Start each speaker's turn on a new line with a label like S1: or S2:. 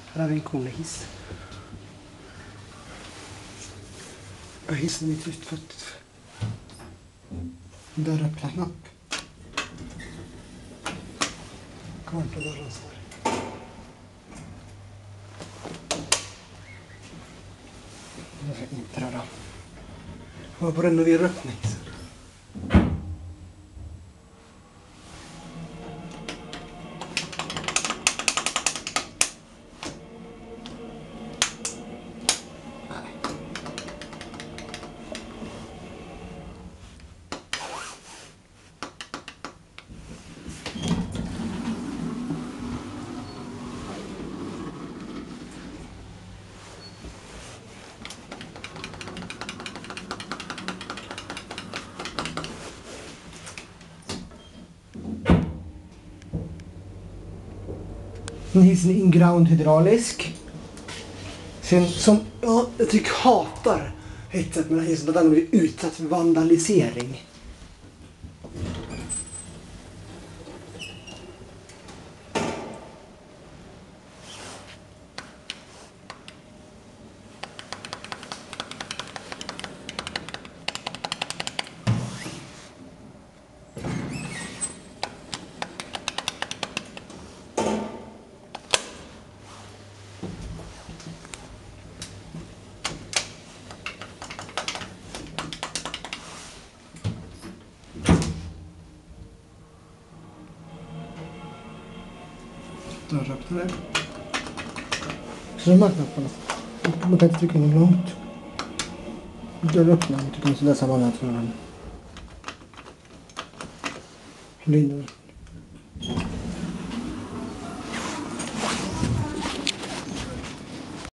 S1: Här har vi en konehiss. Hissen är tystfött. Dörröppnarknapp. Kvarta dörren står. Jag ska inte röra. Jag var på renoveröppning. Hissen är inground hydraulisk. Sen som jag tycker hatar hetset med den här hissen, att den blir utsatt för vandalisering. Dörröppnare. Så de här knapparna. Man kan inte trycka något långt. Dörröppnare. Jag tycker inte det är samma nät som den. Linor.